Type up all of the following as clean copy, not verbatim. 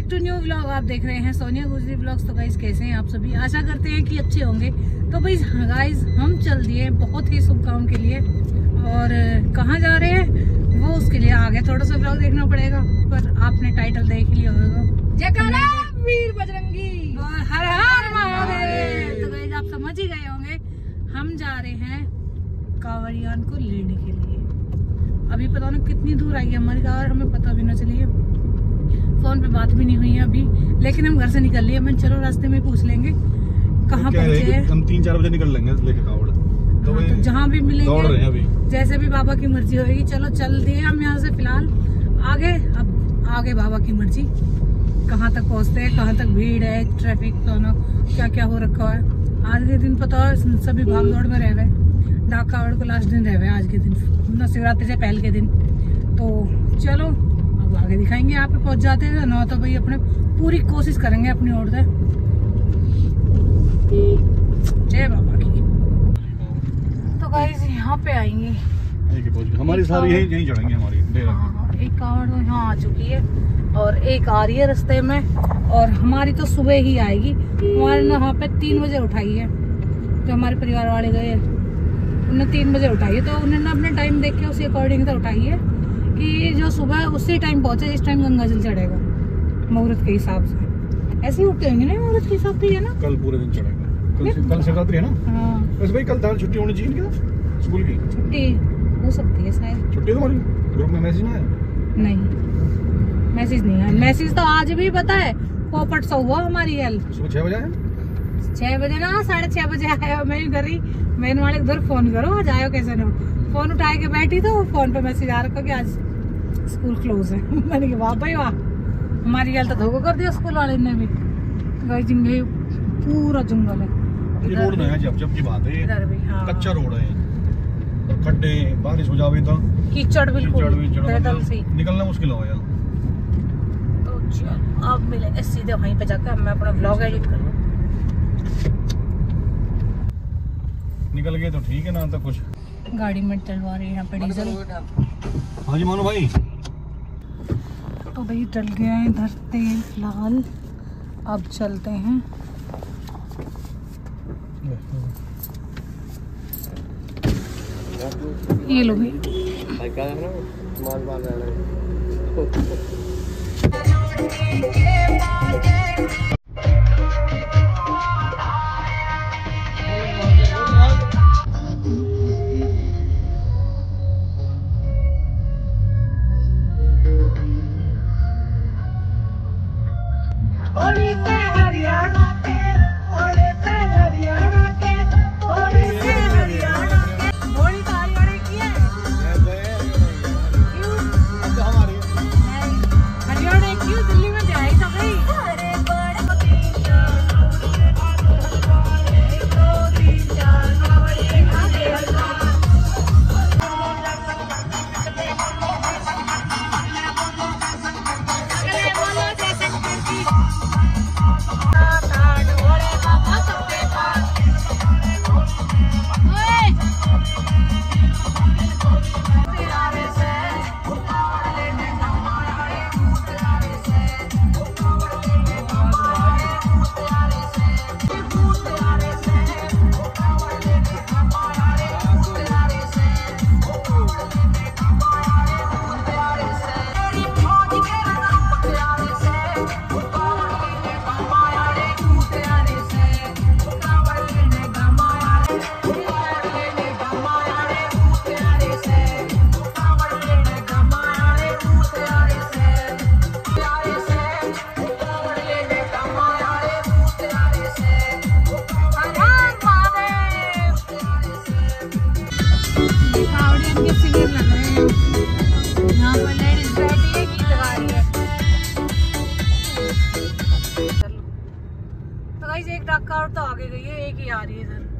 To new vlog. आप देख रहे हैं सोनिया गुजरी व्लॉग्स। तो गाइस कैसे हैं आप सभी? आशा करते हैं कि अच्छे होंगे। तो भाई गाइस हम चल दिए बहुत ही शुभ काम के लिए, और कहाँ जा रहे हैं वो उसके लिए आगे थोड़ा सा व्लॉग देखना पड़ेगा, पर आपने टाइटल देख लिया होगा, जयकारा वीर बजरंगी और हर हर महादेव। तो गाइस आप समझ ही गए होंगे, हम जा रहे हैं कांवड़ियान को लेने के लिए। अभी पता नहीं कितनी दूर आई है हमारी कार, हमें पता भी ना चली है, फोन पे बात भी नहीं हुई है अभी, लेकिन हम घर से निकल लिए। मैं चलो रास्ते में पूछ लेंगे कहाँ पहुँचे हैं। हम 3-4 बजे निकल लेंगे लेके कावड़, तो जहाँ भी मिलेंगे दौड़ रहे हैं अभी, जैसे भी बाबा की मर्जी होगी। चलो चल दिए हम यहाँ से फिलहाल आगे। अब आगे बाबा की मर्जी, कहाँ तक पहुँचते हैं, कहाँ तक भीड़ है, ट्रैफिक दोनों क्या क्या हो रखा है। आज के दिन पता है सभी भाग दौड़ में रह गए, डाक कावड़ को लास्ट दिन रह गए आज के दिन, ना शिवरात्रि से पहले के दिन। तो चलो अब आगे दिखाएंगे, यहाँ पे पहुँच जाते हैं ना, तो भाई अपने पूरी कोशिश करेंगे अपनी ओर से। जय बाबा की। तो गाइस यहाँ पे आएंगे, हमारी सारी यही चढ़ेंगे हमारी। हाँ, एक कावड़ तो यहाँ आ चुकी है और एक आ रही है रास्ते में, और हमारी तो सुबह ही आएगी। हमारे यहाँ पे 3 बजे उठाई है, जो हमारे परिवार वाले गए उन्होंने 3 बजे उठाई है। तो उन्होंने अपने टाइम देख के उसी अकॉर्डिंग से उठाई है कि जो सुबह उसी टाइम पहुँचे, इस टाइम गंगा जल चढ़ेगा मुहूर्त के हिसाब से। ऐसे ही उठते होंगे ना मुहूर्त के हिसाब से, है ना? कल पूरे दिन चढ़ेगा, कल शिवरात्रि है ना। हाँ बस भाई कल छुट्टी होनी चाहिए क्या, स्कूल की छुट्टी हो सकती है शायद। छुट्टी तुम्हारी ग्रुप में मैसेज ना आया? नहीं, मैसेज नहीं आया। मैसेज तो आज भी पता है पोपट सा हुआ हमारी एल सुबह 6 बजे आया। 6 बजे ना 6:30 बजे आया। मैं कर रही मैन वाले उधर फोन करो आज आयो कैसे ना, फोन उठा के बैठी तो फोन पे मैसेज आ रखा कि आज स्कूल क्लोज है। मैंने कहा वाह भाई वाह, हमारी एल तो धोखा कर दिया स्कूल वाले ने भी। गई पूरा जंगल है, ये रोड नया जब की बात है, इधर भी हाँ कच्चा रोड है, खड्डे, बारिश हो जावे तो कीचड़ बिल्कुल पैदल से निकलना मुश्किल हो गया। तो चल अब मिलेंगे सीधे वहीं पे जाकर, मैं अपना ब्लॉग एडिट करूँ। निकल गए तो ठीक है ना, तो कुछ गाड़ी में डलवा रही है यहाँ पे डीजल। हाँ जी मानो भाई। तो भाई डल गया है इधर तेल फिलहाल, अब चलते हैं। ये लो भाई एक डाक कावड़ तो आगे गई है, एक ही आ रही है इधर।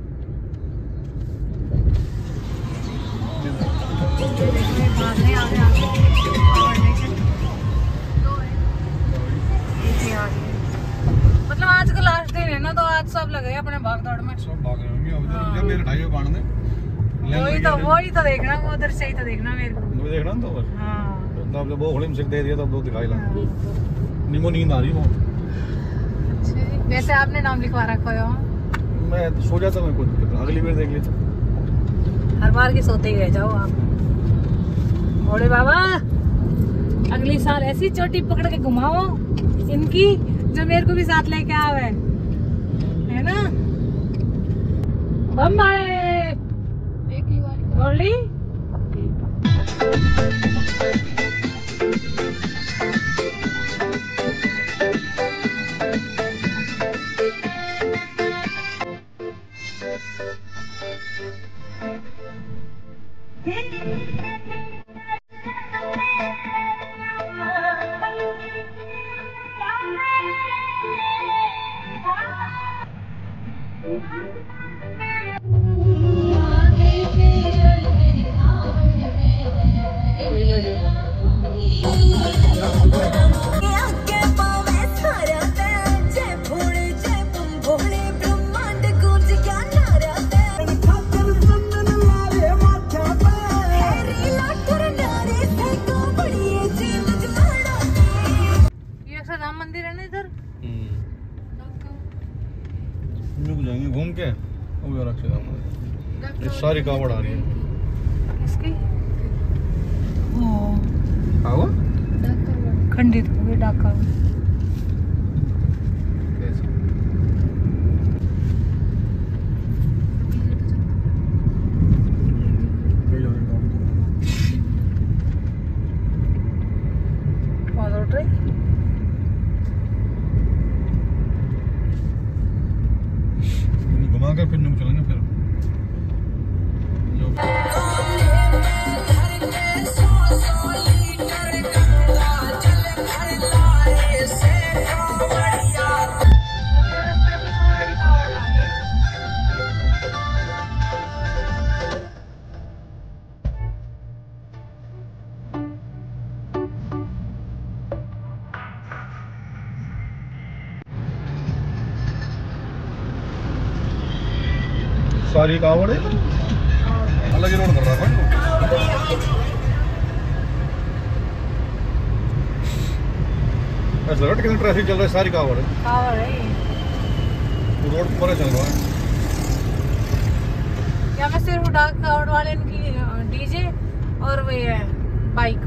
मतलब आज का लास्ट दिन है ना, तो आज सब लगे अपने भाग दौड़ में, सब भाग रहे होंगे। अब जब मेरे ढाई बाण दे वही तो देखना, वो उधर से ही तो देखना मेरे को, देखना तो बस। हाँ तब जब वो होली में सिर दे दिया तब तो दिखाई लगा। नीमो नींद आ रही है अच्छा जी, वैसे आपने नाम लिखवा रखा है वहाँ? मैं तो सो जाता, मैं कुछ अगली बार देख लेता। हर बार की सोते ही रह जाओ आप। भोले बाबा अगली साल ऐसी चोटी पकड़ के घुमाओ इनकी, जो मेरे को भी साथ लेके आवे, है ना? बम्बई भोली मंदिर है ना इधर। जाएंगे घूम के, ये सारी कावड़ आ रही है इसकी। खंडित हो गई डाका। घुमा कर फिर चलेंगे फिर। सारी कावड़ है अलग ही रोड कर रहा है। ऐसा लगा कितनी ट्रैफिक चल रहा है, सारी कावड़ है। रोड पर चल रहा है। यहाँ में सिर्फ डाक कावड़ वाले की डीजे और वे है बाइक,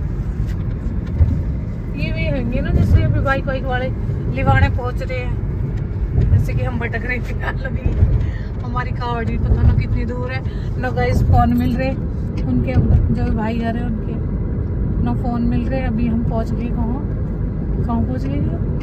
ये भी होंगे ना, जिससे अभी बाइक वाले लिवाने पहुंच रहे हैं, जैसे कि हम भटक रहे थे। हमारी कावड़ी पता ना कितनी दूर है ना गाइस, फोन मिल रहे उनके, जो भाई जा रहे हैं उनके ना फोन मिल रहे। अभी हम पहुंच गए कहाँ पहुंच गए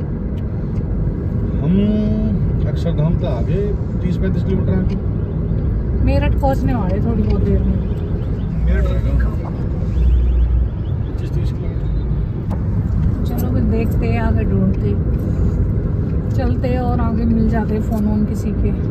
हम अक्षरधाम तो आगे 30-35 किलोमीटर आगे, मेरठ पहुंचने वाले थोड़ी बहुत देर में। मेरठ रहेगा 25-30 किलोमीटर। चलो फिर देखते हैं, आगे ढूंढते चलते और आगे मिल जाते फोन किसी के।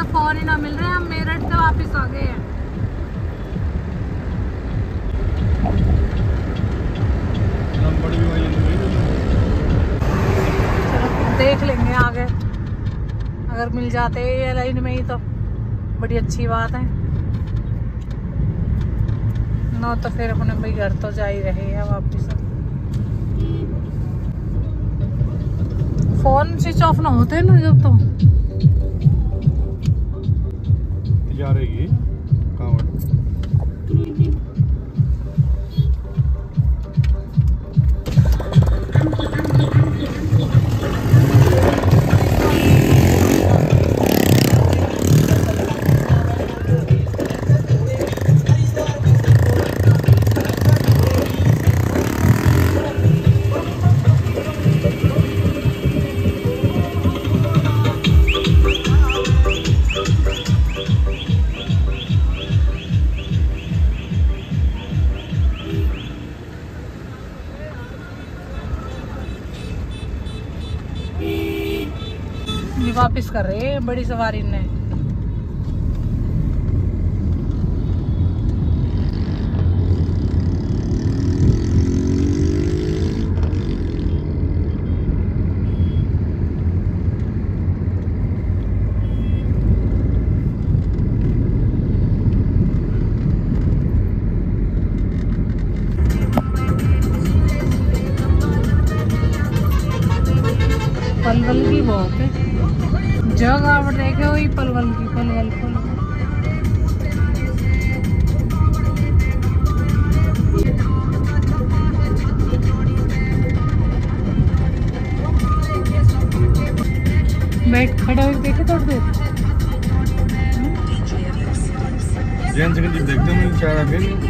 फोन ही ना मिल रहे हैं। हम मेरठ से वापस आ गए हैं। चलो देख लेंगे आगे, अगर मिल जाते ये लाइन में ही तो बड़ी अच्छी बात है ना, तो फिर अपने भाई घर तो जा ही रहे हैं वापस। फोन स्विच ऑफ ना होते ना जब तो जा रही है कांवड़। वापस कर रहे हैं बड़ी सवारी ने। पलवल की बहुत है जगह देखे हुई, पलवल की पलवल बैठ खड़े हुए देखे थोड़ी देर। जैन से देखते हैं चारा फिर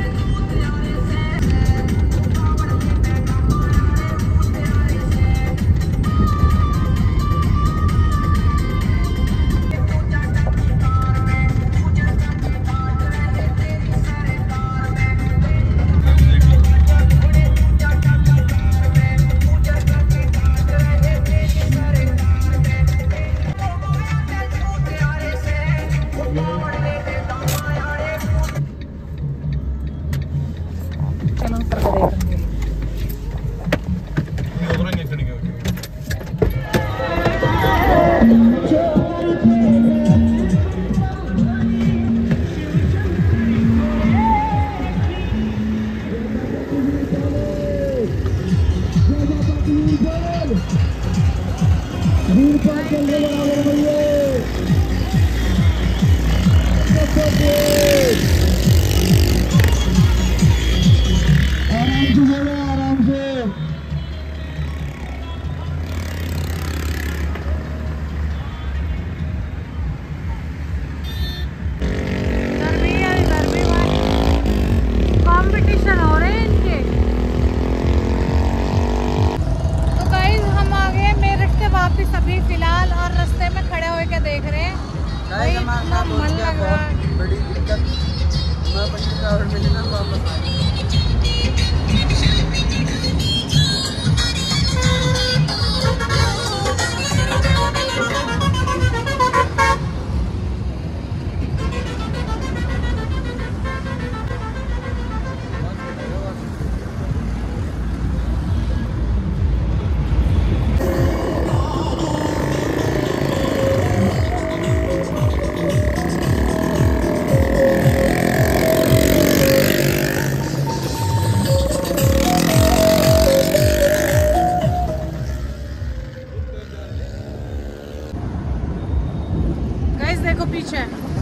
देखो पीछे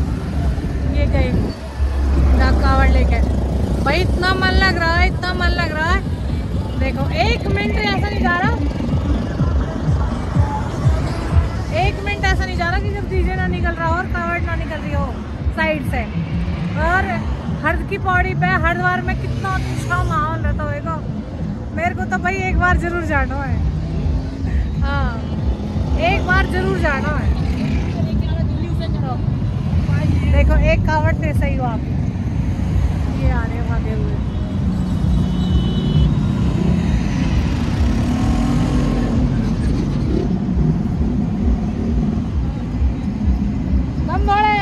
ये गए डाक कावड़ लेके। भाई इतना मन लग रहा है, इतना मन लग रहा है। देखो 1 मिनट ऐसा नहीं जा रहा, 1 मिनट ऐसा नहीं जा रहा कि जब डीजे ना निकल रहा हो और कावड़ ना निकल रही हो साइड से। और हर्द की पौड़ी पे हरिद्वार में कितना अच्छा माहौल रहता होगा। मेरे को तो भाई एक बार जरूर जाना है, हाँ एक बार जरूर जाना है। देखो एक कावड़ से सही हो आप, ये आ रहे भागे हुए। दम दौड़े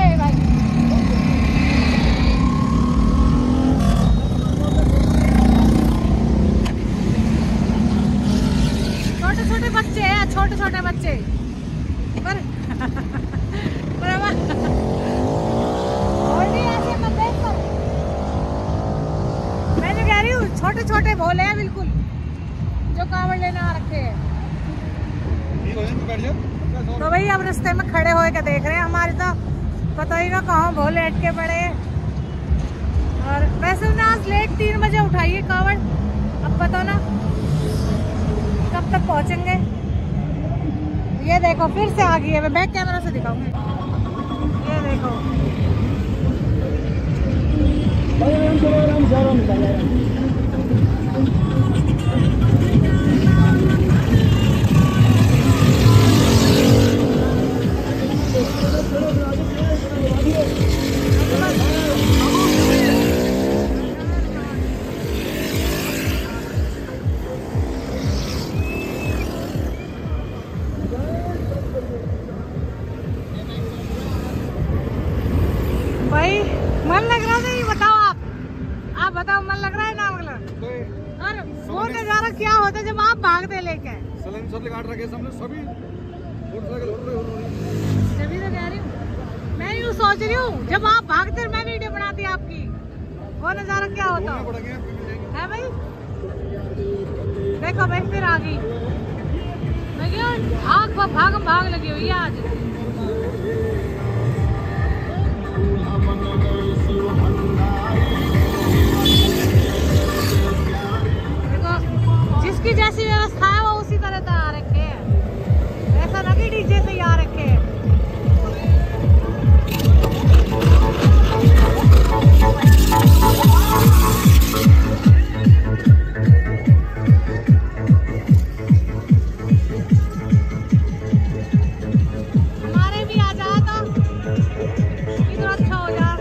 छोटे भोले हैं बिल्कुल, जो कावड़ लेने आ रखे हैं। तो भाई अब रास्ते में खड़े होए के देख रहे हैं, हमारे तो पता ही ना कहाँ भोले अटके पड़े। और वैसे ना आज लेट 3 बजे उठाइए कावड़, अब पता ना कब तक पहुंचेंगे। ये देखो फिर से आ गई है, मैं बैक कैमरा से दिखाऊंगी। ये देखो भाई मन लग रहा है, बताओ आप बताओ मन लग रहा है ना मतलब। और वो नजारा क्या होता है जब आप भागते लेके तभी तो कह रही हूँ, मैं यूँ सोच रही हूँ जब आप भागते मैं वीडियो बनाती आपकी, वो नजारा क्या होता है भाई। देखो भाई फिर आ गई, भाग लगी हुई है आज। जिसकी जैसी व्यवस्था है वो उसी तरह तैयार रखे हैं, ऐसा ना कि डीजे से तैयार रखे हैं। हमारे भी आ जाए तो कितना अच्छा हो जाए।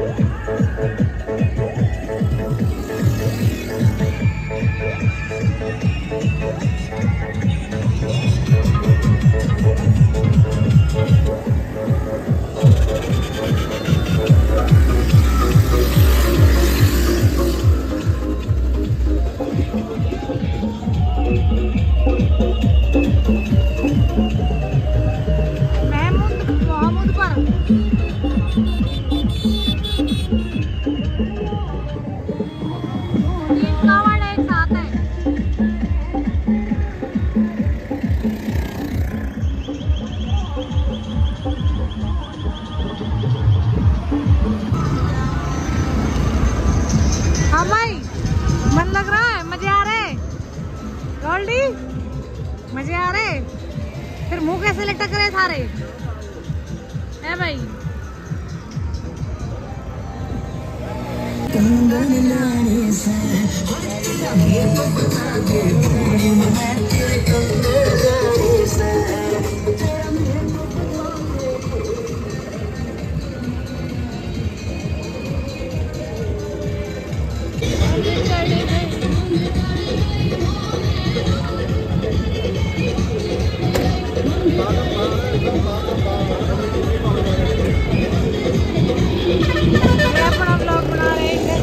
हाँ भाई मन लग रहा है, मजे आ रहे गोल्डी, मजे आ रहे। फिर मुंह कैसे लटक रहे सारे है भाई। अपना ब्लॉग बना रहे हैं।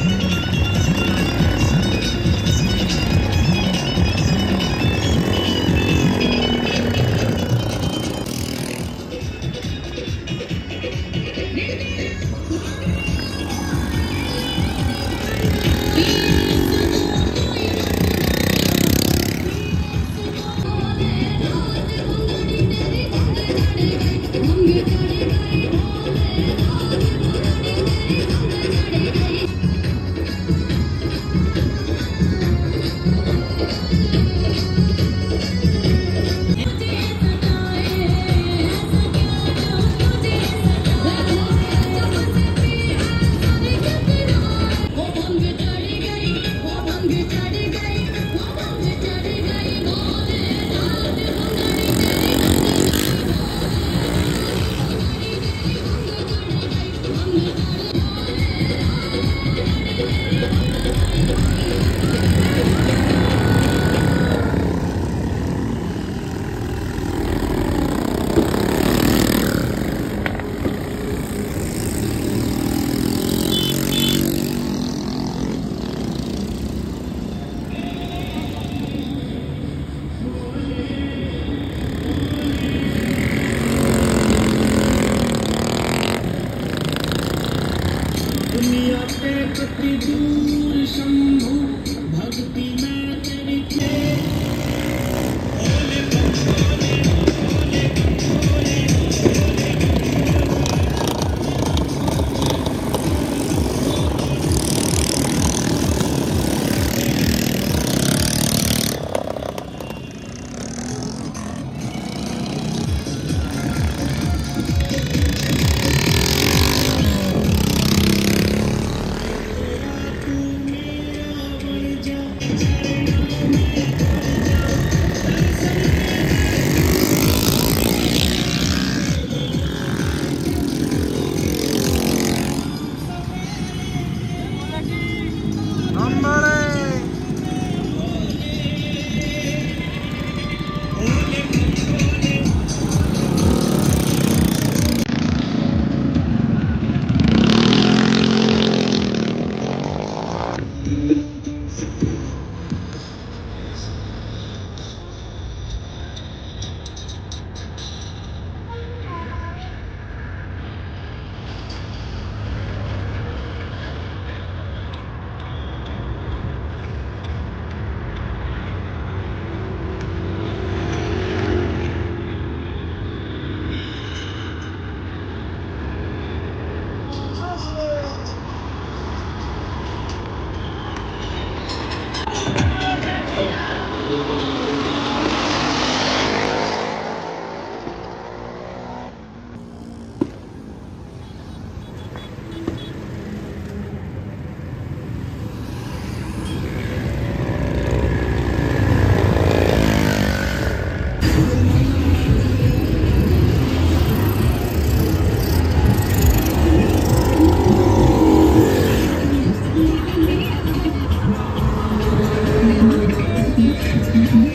Thank you.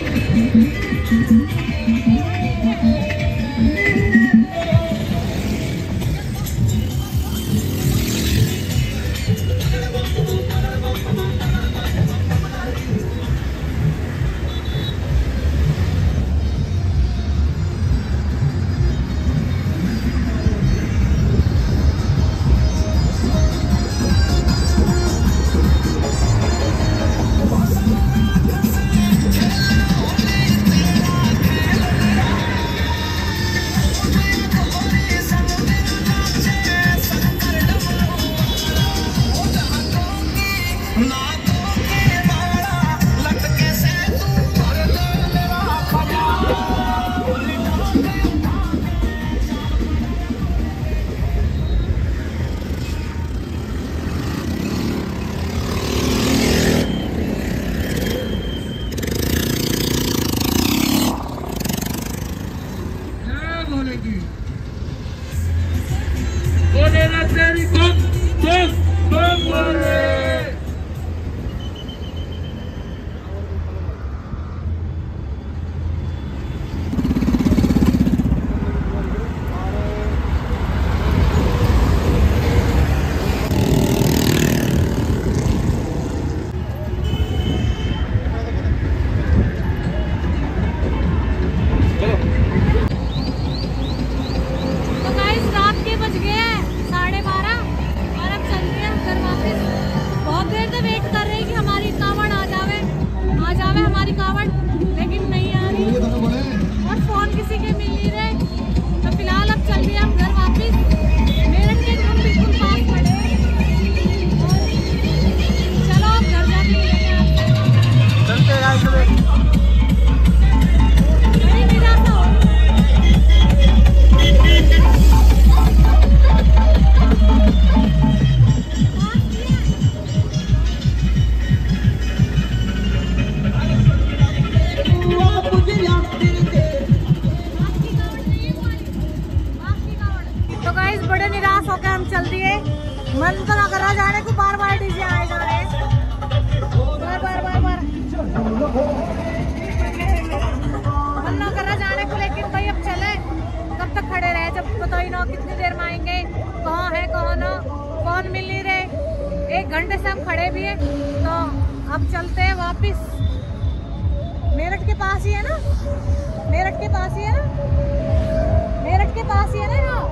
1 घंटे से हम खड़े भी हैं, तो अब चलते हैं वापस। मेरठ के पास ही है ना, मेरठ के पास ही है ना, मेरठ के पास ही है ना यहाँ।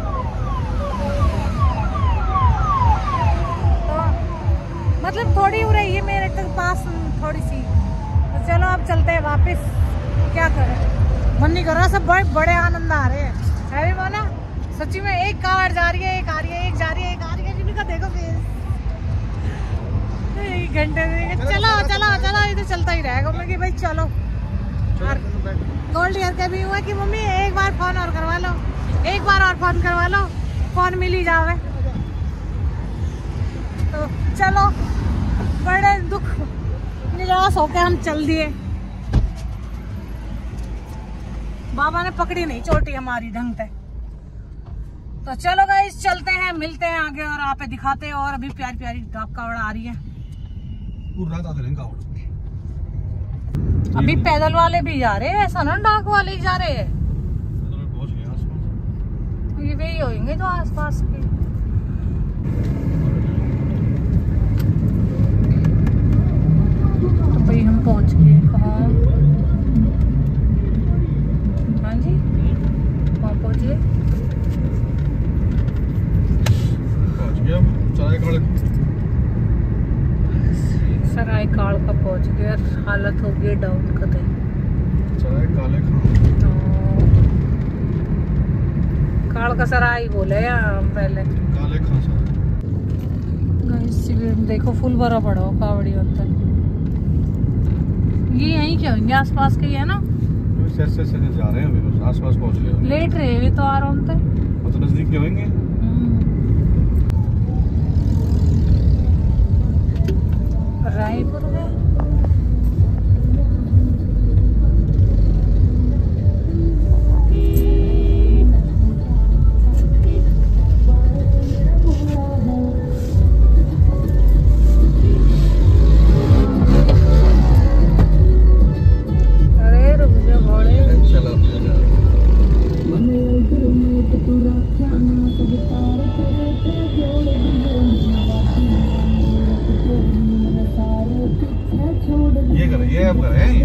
तो मतलब थोड़ी हो रही है मेरठ के पास, थोड़ी सी। तो चलो अब चलते हैं वापस, क्या करें, मन नहीं कर रहा। सब बड़े आनंद आ रहे हैं, है भी बोला सच्ची में। एक कार जा रही है, एक आ रही है, एक जा रही है, एक आ रही है। जिनका देखो फिर 1 घंटे से चलो चलो चलो, ये तो चलता ही रहेगा। मैं कि भाई चलो। गोल्ड ईयर का भी हुआ कि मम्मी एक बार फोन और करवा लो, एक बार और फोन करवा लो, फोन मिल ही जावे। तो चलो, बड़े दुख निराश होके हम चल दिए। बाबा ने पकड़ी नहीं चोटी हमारी ढंग से। तो चलो गाइस चलते हैं, मिलते हैं आगे और आप दिखाते हैं। और अभी प्यारी प्यारी डाक कावड़ आ रही है। अभी पैदल वाले भी जा रहे हैं, ऐसा ना डाक वाले ही जा रहे हैं। ये वही होंगे जो आसपास के। तो भाई हम पहुंच गए कहाँ? हाँ जी, कहाँ पहुंचे? सराय काल का पहुंच गया। हालत हो गई डाउन कतई। काल का सराय बोले यार पहले। देखो फुल भरा पड़ा हो कावड़ी होता है। ये यहीं क्या होंगे, आसपास के ही है ना। से जा रहे हैं अभी, बस आसपास पहुंच गए। लेट रहे हुए तो आ रहा हूँ तो नजदीक के होंगे। रायपुर में ये अब कर रहे हैं।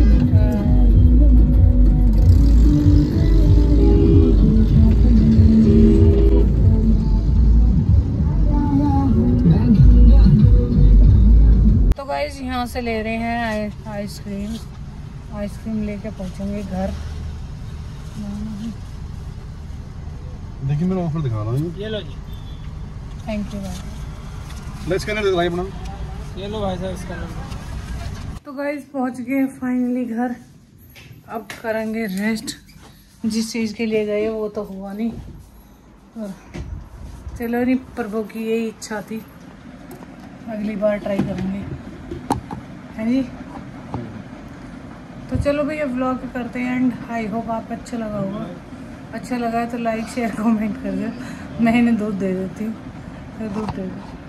तो गाइस यहाँ से ले रहे हैं आइसक्रीम। आइसक्रीम लेके पहुंचेंगे घर। देखिए मेरा ऑफर दिखा रहा हूँ। ये लो जी। थैंक यू भाई। लेट्स स्कैनर दे भाई अपना। ये लो भाई साहब स्कैनर। तो गाइस पहुंच गए फाइनली घर। अब करेंगे रेस्ट। जिस चीज़ के लिए गए वो तो हुआ नहीं, और चलो नहीं, प्रभु की यही इच्छा थी, अगली बार ट्राई करेंगे, है जी। तो चलो भैया व्लॉग करते हैं एंड। आई होप आपको अच्छा लगा होगा। अच्छा लगा है तो लाइक शेयर कमेंट कर दो। मैं इन्हें दूध दे देती हूँ, दूध दे दो।